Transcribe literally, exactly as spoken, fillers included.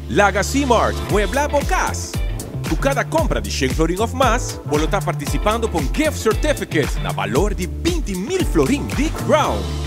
Laga Cmart, muebla bocas. Por cada compra de cem florin ou mais, você está participando com um gift certificate na valor de vinte mil florin de Crown.